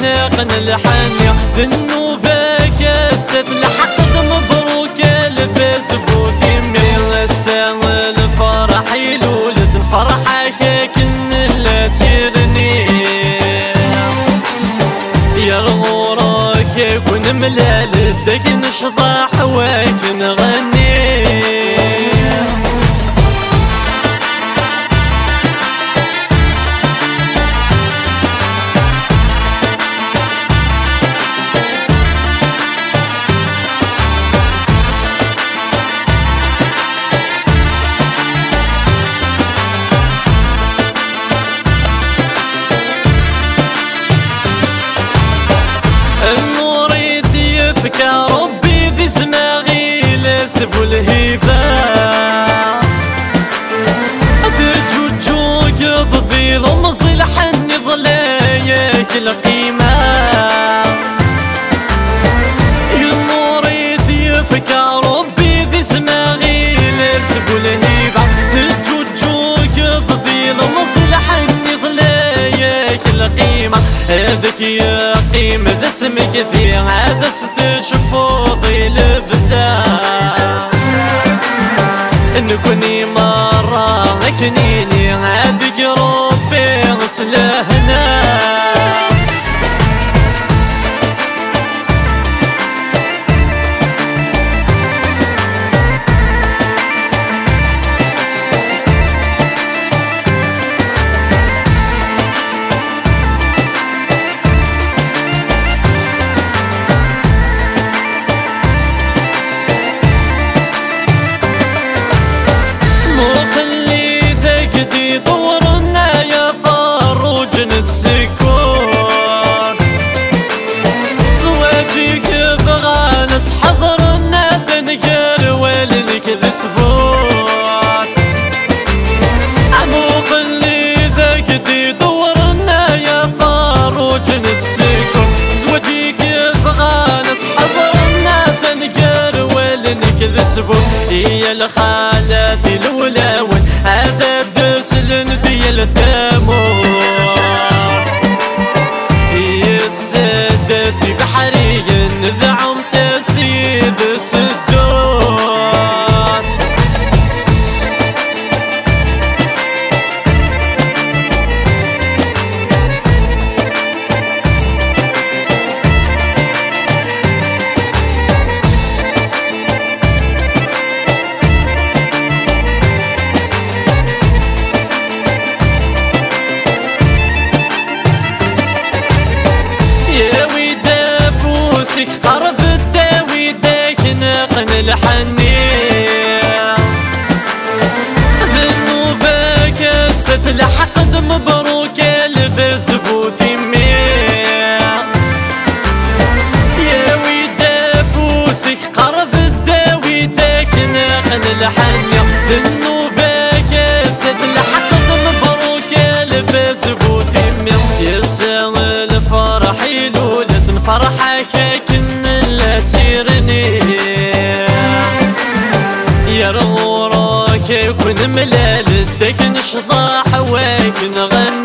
ناقن الحنية ذنوبك كاسات الحق مبروك لباس بوكي من السام الفرح يلولد فرحك كن لا تيرني يا الغوراك يكون ملال الدك نشطح وكن غني النور يديفك يا ربي ذي سماغي لاسف والهيبة تجوجوك ضدي لمصي لحني ظلاياك القيمة النور يديفك يا ربي ذي سماغي لاسف والهيبة تجوجوك ضدي لمصي لحني ظلاياك القيمة هذاك يا قيمة ذا اسمك ذي هذا ستشوفو ضيل بدا نكوني مرة كنيني هذيك ربي غسلهنا دورنا يا فروج نتسكر زواجك بغانس حضرنا ذنقر والنك ذتبور عمو خلي ذاك دي دورنا يا فروج نتسكر زواجك بغانس حضرنا ذنقر والنك ذتبور هي الخالة في الولاول هذا دسلن ذي الثامور السادتي بحري ذعم تسيد السدور قرب الداوي داك ناقن الحنية ذنوبك ست الحقد مبروك لبس بوثيمية يا ويدا فوسك قرب الداوي داك ناقن الحنية ذنوبك ست الحقد مبروك لبس بوثيمية يا سام الفرح يلولد فرحك كن لا تيرني يا الغوراك يكون ملال الدك نشطح وكن غني